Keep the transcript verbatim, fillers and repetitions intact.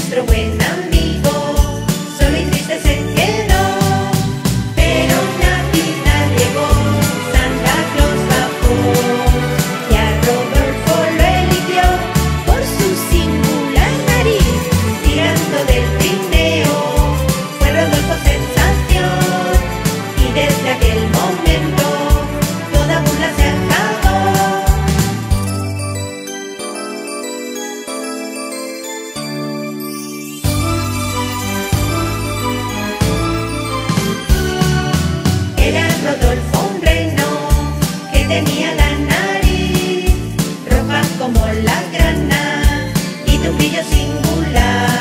nuestro buen amigo solo y triste se quedó. Pero Navidad llegó, Santa Claus bajó y a Rodolfo lo eligió por su singular nariz. Tirando del trineo fue Rodolfo sensación, y desde aquel momento toda burla se acabó. Era Rodolfo un reno que tenía la nariz roja como la grana y de un brillo singular.